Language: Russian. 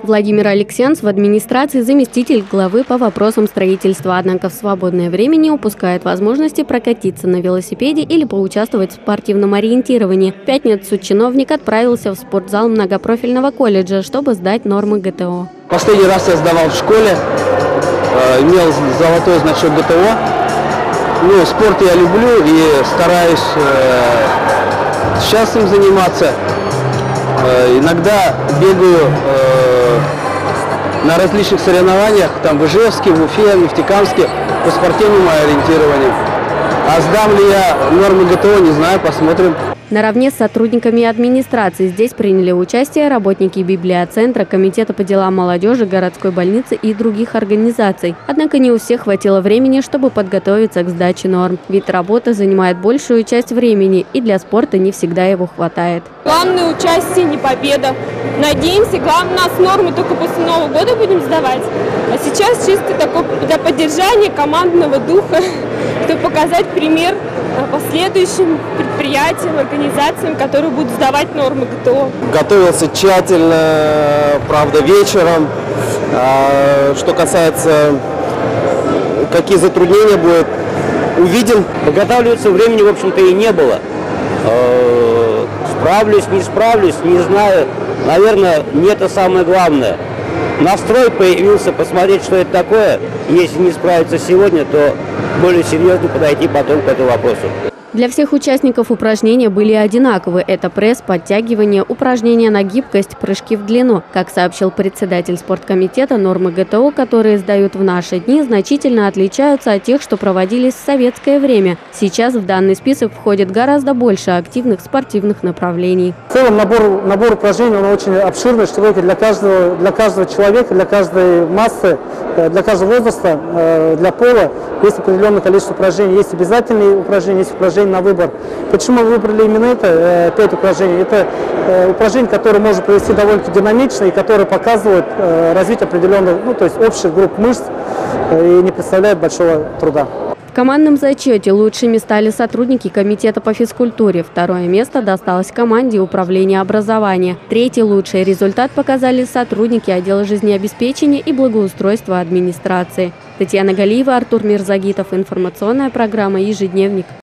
Владимир Алексеенс в администрации заместитель главы по вопросам строительства, однако в свободное время не упускает возможности прокатиться на велосипеде или поучаствовать в спортивном ориентировании. В пятницу чиновник отправился в спортзал многопрофильного колледжа, чтобы сдать нормы ГТО. Последний раз я сдавал в школе, имел золотой значок ГТО. Спорт я люблю и стараюсь сейчас им заниматься. Иногда бегаю на различных соревнованиях, там в Ижевске, в Уфе, в Нефтекамске, по спортивному ориентированию. А сдам ли я нормы ГТО, не знаю, посмотрим. Наравне с сотрудниками администрации здесь приняли участие работники библиоцентра, комитета по делам молодежи, городской больницы и других организаций. Однако не у всех хватило времени, чтобы подготовиться к сдаче норм. Ведь работа занимает большую часть времени, и для спорта не всегда его хватает. Главное участие, не победа. Надеемся, главное, нас нормы только после Нового года будем сдавать. А сейчас чисто такое для поддержания командного духа, чтобы показать пример последующим предприятиям, организациям, которые будут сдавать нормы ГТО. Готовился тщательно, правда, вечером. Что касается, какие затруднения будут, увидим. Подготавливаться времени, в общем-то, и не было. Справлюсь, не знаю. Наверное, не это самое главное. Настрой появился, посмотреть, что это такое. Если не справиться сегодня, то более серьезно подойти потом к этому вопросу. Для всех участников упражнения были одинаковы. Это пресс, подтягивание, упражнения на гибкость, прыжки в длину. Как сообщил председатель спорткомитета, нормы ГТО, которые сдают в наши дни, значительно отличаются от тех, что проводились в советское время. Сейчас в данный список входит гораздо больше активных спортивных направлений. В целом набор упражнений он очень обширный, широкий для каждого человека, для каждой массы, для каждого возраста, для пола. Есть определенное количество упражнений, есть обязательные упражнения, есть упражнения на выбор. Почему мы выбрали именно это, 5 упражнений? Это упражнения, которые можно провести довольно динамично и которые показывают развитие определенных, то есть общих групп мышц и не представляют большого труда. В командном зачете лучшими стали сотрудники комитета по физкультуре. Второе место досталось команде управления образования. Третий лучший результат показали сотрудники отдела жизнеобеспечения и благоустройства администрации. Татьяна Галиева, Артур Мирзагитов. Информационная программа «Ежедневник».